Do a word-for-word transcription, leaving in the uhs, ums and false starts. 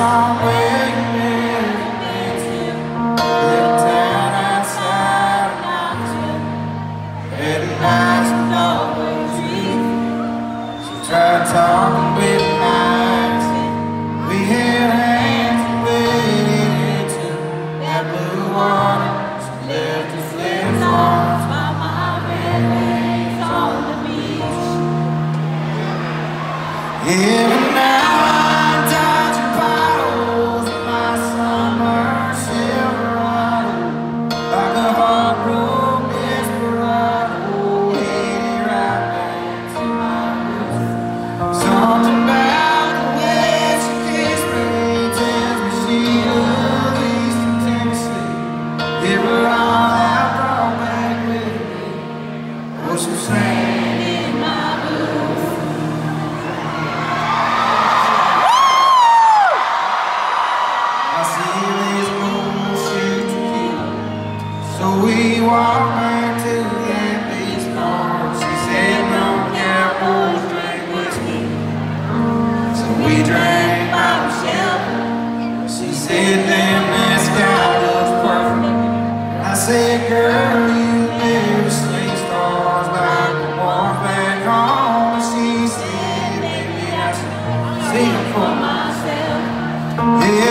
somewhere you live. Little town outside of Knoxville. Heading nights with no dream. She tried talking with nights. We held hands and waded into that blue water. She left her flip-flops by my red wings on the beach. Yeah, but now I'm dodging potholes in my summer Silverado, like a heartbroken desperado, headed right back to my roots. Something about the way she kissed me tells me she loves Eastern Tennessee. Yeah, but all that brought back with me was some sand in my boots. So we walked back to that beach bar. She said, no cowboys drink whiskey. So we drank by ourselves. She said, damn, this guy looks perfect. I said, girl, you never see stars like the ones back home. She said, maybe I should see them for myself. Yeah.